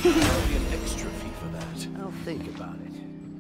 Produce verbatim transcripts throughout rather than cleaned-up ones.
There'll be an extra fee for that. I'll think about it.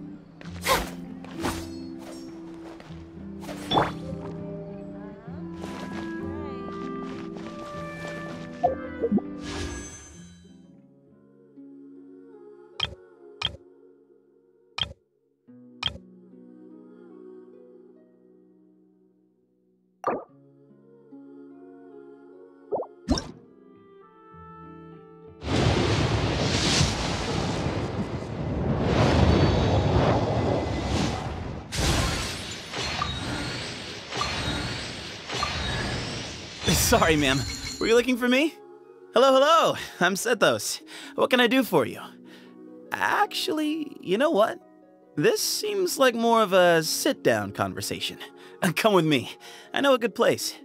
Sorry, ma'am. Were you looking for me? Hello, hello. I'm Sethos. What can I do for you? Actually, you know what? This seems like more of a sit-down conversation. Come with me. I know a good place.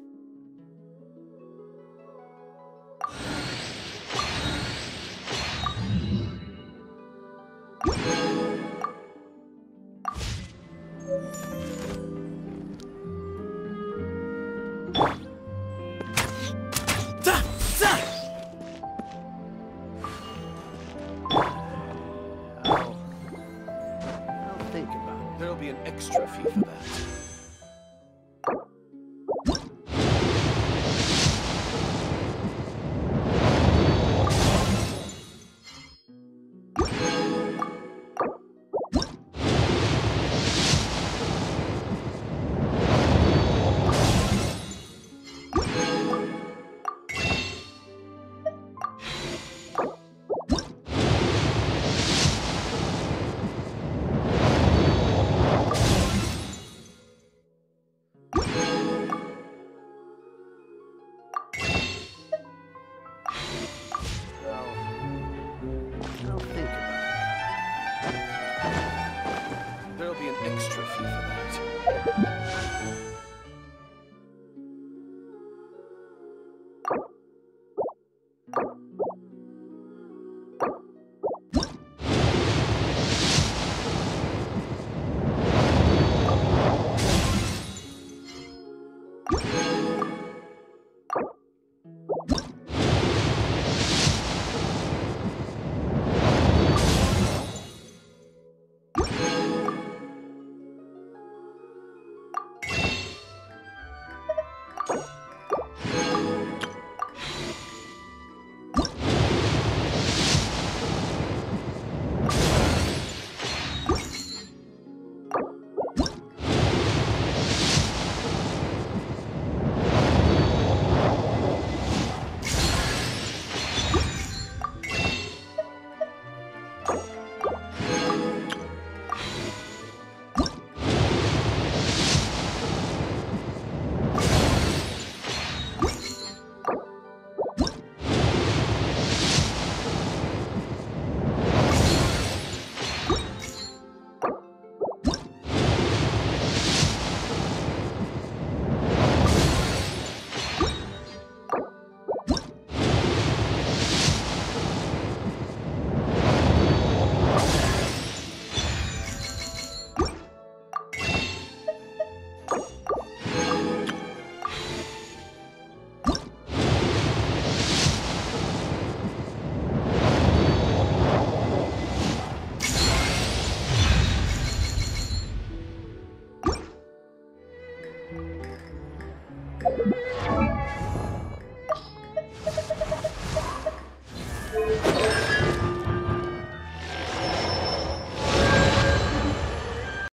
There'll be an extra fee for that. There'll be an extra fee for that.